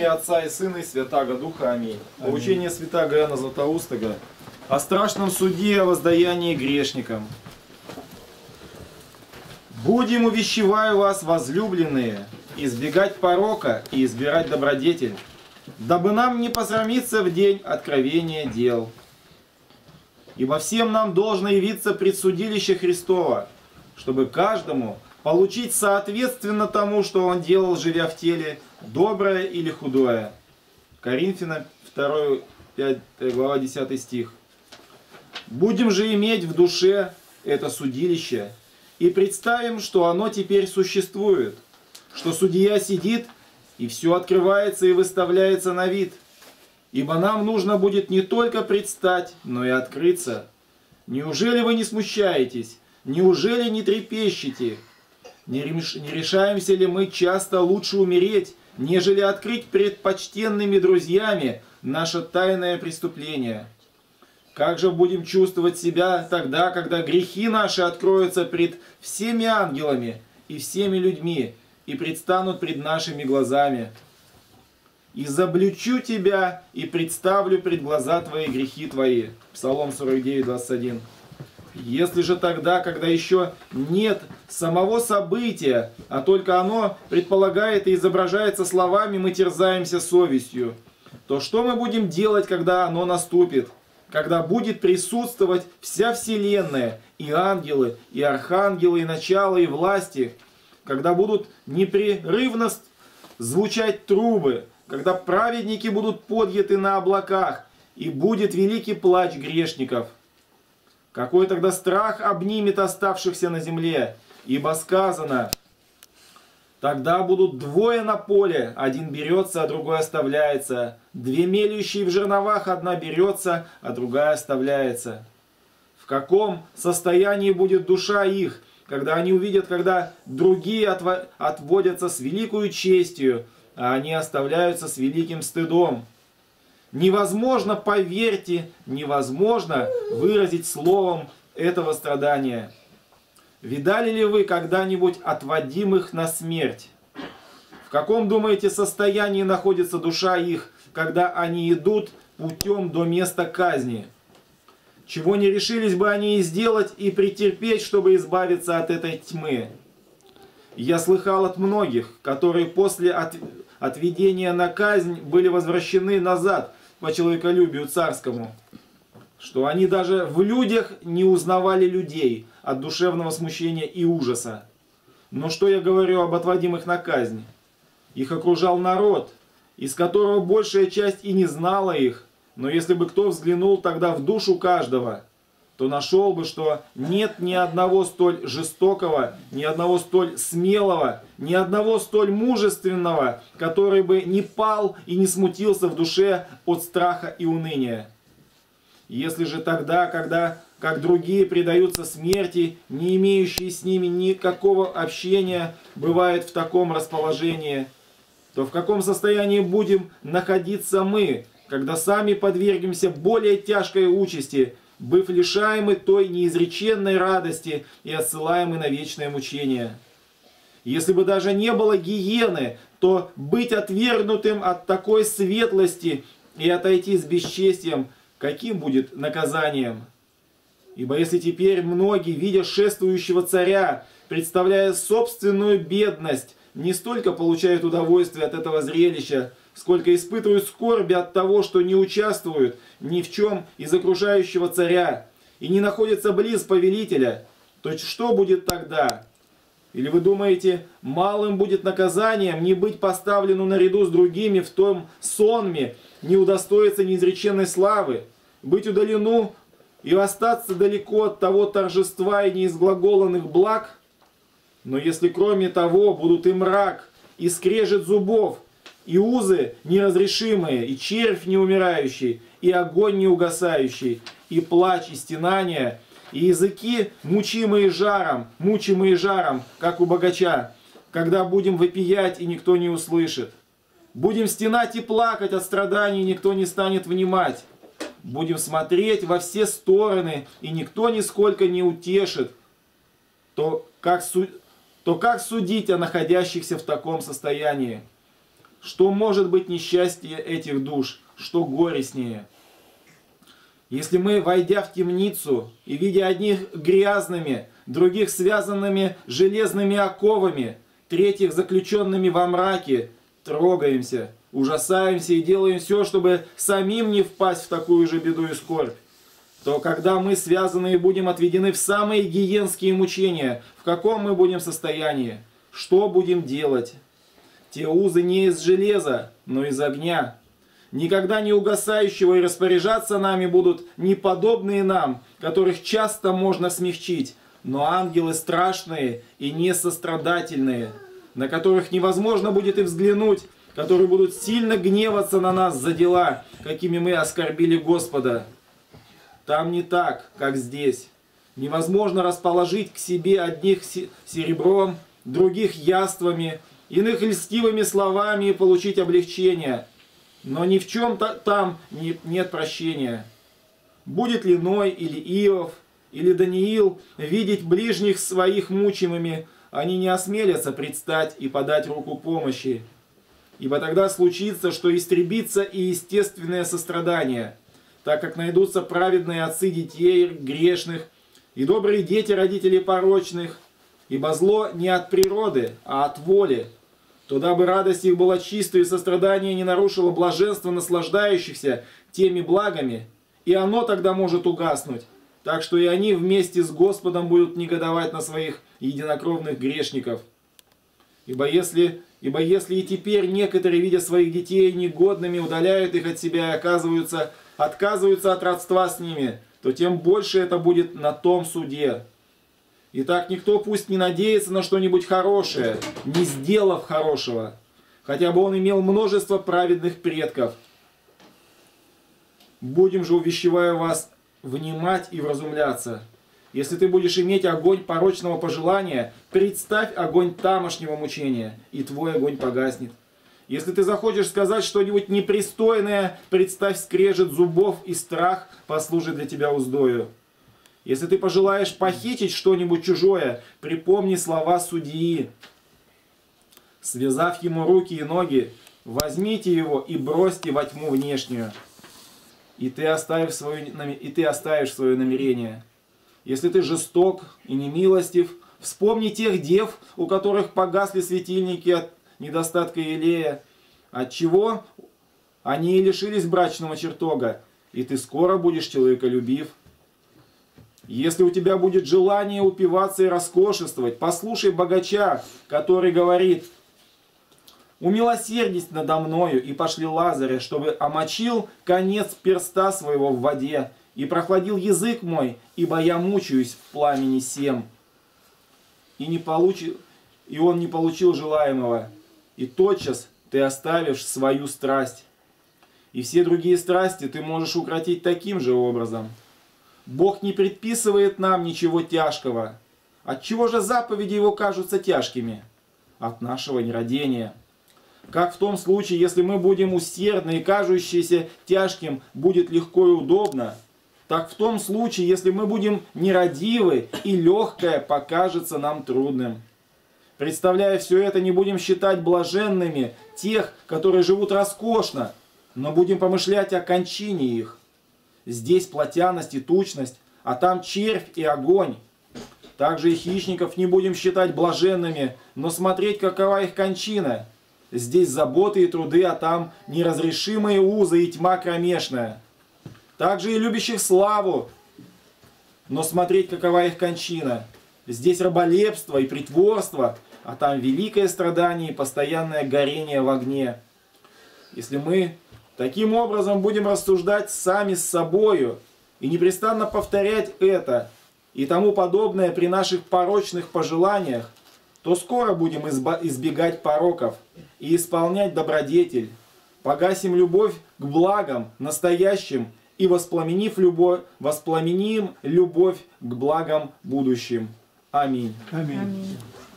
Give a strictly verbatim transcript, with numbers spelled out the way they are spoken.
ім'я Отца и Сына и Святаго Духа. Аминь. Поучение Святаго Иоанна Златоустого о страшном суде, о воздаянии грешникам. Будем, увещеваю вас, возлюбленные, избегать порока и избирать добродетель, дабы нам не посрамиться в день откровения дел. Ибо всем нам должно явиться предсудилище Христово, чтобы каждому получить соответственно тому, что он делал, живя в теле, доброе или худое. Коринфянам вторая глава десятый стих. Будем же иметь в душе это судилище и представим, что оно теперь существует, что судья сидит и все открывается и выставляется на вид. Ибо нам нужно будет не только предстать, но и открыться. Неужели вы не смущаетесь? Неужели не трепещете? Не решаемся ли мы часто лучше умереть, нежели открыть пред почтенными друзьями наше тайное преступление? Как же будем чувствовать себя тогда, когда грехи наши откроются пред всеми ангелами и всеми людьми и предстанут пред нашими глазами? «Изобличу тебя и представлю пред глаза твои грехи твои». Псалом сорок девять, двадцать один. Если же тогда, когда еще нет самого события, а только оно предполагает и изображается словами, мы терзаемся совестью, то что мы будем делать, когда оно наступит? Когда будет присутствовать вся вселенная, и ангелы, и архангелы, и начала, и власти, когда будут непрерывно звучать трубы, когда праведники будут подняты на облаках, и будет великий плач грешников. Какой тогда страх обнимет оставшихся на земле? Ибо сказано, тогда будут двое на поле, один берется, а другой оставляется. Две мелющие в жерновах, одна берется, а другая оставляется. В каком состоянии будет душа их, когда они увидят, когда другие отводятся с великою честью, а они оставляются с великим стыдом? Невозможно, поверьте, невозможно выразить словом этого страдания. Видали ли вы когда-нибудь отводимых на смерть? В каком, думаете, состоянии находится душа их, когда они идут путем до места казни? Чего не решились бы они и сделать, и претерпеть, чтобы избавиться от этой тьмы? Я слыхал от многих, которые после от... отведения на казнь были возвращены назад по человеколюбию царскому, что они даже в людях не узнавали людей от душевного смущения и ужаса. Но что я говорю об отводимых на казнь? Их окружал народ, из которого большая часть и не знала их, но если бы кто взглянул тогда в душу каждого, то нашел бы, что нет ни одного столь жестокого, ни одного столь смелого, ни одного столь мужественного, который бы не пал и не смутился в душе от страха и уныния. Если же тогда, когда, как другие предаются смерти, не имеющие с ними никакого общения, бывает в таком расположении, то в каком состоянии будем находиться мы, когда сами подвергнемся более тяжкой участи, быв лишаемы той неизреченной радости и отсылаемы на вечное мучение? Если бы даже не было гиены, то быть отвергнутым от такой светлости и отойти с бесчестием, каким будет наказанием? Ибо если теперь многие, видя шествующего царя, представляя собственную бедность, не столько получают удовольствие от этого зрелища, сколько испытывают скорби от того, что не участвуют ни в чем из окружающего царя и не находятся близ повелителя, то что будет тогда? Или вы думаете, малым будет наказанием не быть поставлену наряду с другими в том сонме, не удостоиться неизреченной славы, быть удалену и остаться далеко от того торжества и неизглаголанных благ? Но если кроме того будут и мрак, и скрежет зубов, и узы неразрешимые, и червь неумирающий, и огонь неугасающий, и плач, и стенания, и языки, мучимые жаром, мучимые жаром, как у богача, когда будем вопиять, и никто не услышит. Будем стенать и плакать от страданий, и никто не станет внимать. Будем смотреть во все стороны, и никто нисколько не утешит. То как, су... то как судить о находящихся в таком состоянии? Что может быть несчастье этих душ? Что горестнее? Если мы, войдя в темницу и видя одних грязными, других связанными железными оковами, третьих заключенными во мраке, трогаемся, ужасаемся и делаем все, чтобы самим не впасть в такую же беду и скорбь, то когда мы связанные будем отведены в самые гиенские мучения, в каком мы будем состоянии? Что будем делать? Те узы не из железа, но из огня, никогда не угасающего, и распоряжаться нами будут неподобные нам, которых часто можно смягчить, но ангелы страшные и несострадательные, на которых невозможно будет и взглянуть, которые будут сильно гневаться на нас за дела, какими мы оскорбили Господа. Там не так, как здесь. Невозможно расположить к себе одних серебром, других яствами, иных льстивыми словами и получить облегчение. Но ни в чем-то там нет прощения. Будет ли Ной или Иов, или Даниил видеть ближних своих мучимыми, они не осмелятся предстать и подать руку помощи. Ибо тогда случится, что истребится и естественное сострадание, так как найдутся праведные отцы детей грешных и добрые дети родителей порочных, ибо зло не от природы, а от воли. То дабы радость их была чистой и сострадание не нарушило блаженство наслаждающихся теми благами, и оно тогда может угаснуть, так что и они вместе с Господом будут негодовать на своих единокровных грешников. Ибо если, ибо если и теперь некоторые, видя своих детей негодными, удаляют их от себя и оказываются, отказываются от родства с ними, то тем больше это будет на том суде. Итак, никто пусть не надеется на что-нибудь хорошее, не сделав хорошего, хотя бы он имел множество праведных предков. Будем же, увещевая вас, внимать и вразумляться. Если ты будешь иметь огонь порочного пожелания, представь огонь тамошнего мучения, и твой огонь погаснет. Если ты захочешь сказать что-нибудь непристойное, представь скрежет зубов, и страх послужит для тебя уздою. Если ты пожелаешь похитить что-нибудь чужое, припомни слова судьи. Связав ему руки и ноги, возьмите его и бросьте во тьму внешнюю, и ты оставишь свое, и ты оставишь свое намерение. Если ты жесток и немилостив, вспомни тех дев, у которых погасли светильники от недостатка елея, отчего они и лишились брачного чертога, и ты скоро будешь человеколюбив. Если у тебя будет желание упиваться и роскошествовать, послушай богача, который говорит: «Умилосердись надо мною, и пошли Лазаря, чтобы омочил конец перста своего в воде, и прохладил язык мой, ибо я мучаюсь в пламени сем». И, не получил, и он не получил желаемого, и тотчас ты оставишь свою страсть. И все другие страсти ты можешь укротить таким же образом. Бог не предписывает нам ничего тяжкого. Отчего же заповеди Его кажутся тяжкими? От нашего нерадения. Как в том случае, если мы будем усердны и кажущееся тяжким будет легко и удобно, так в том случае, если мы будем нерадивы и легкое покажется нам трудным. Представляя все это, не будем считать блаженными тех, которые живут роскошно, но будем помышлять о кончине их. Здесь плотяность и тучность, а там червь и огонь. Также и хищников не будем считать блаженными, но смотреть, какова их кончина. Здесь заботы и труды, а там неразрешимые узы и тьма кромешная. Также и любящих славу, но смотреть, какова их кончина. Здесь раболепство и притворство, а там великое страдание и постоянное горение в огне. Если мы таким образом будем рассуждать сами с собою и непрестанно повторять это и тому подобное при наших порочных пожеланиях, то скоро будем избегать пороков и исполнять добродетель, погасим любовь к благам настоящим и воспламенив любовь, воспламеним любовь к благам будущим. Аминь. Аминь. Аминь.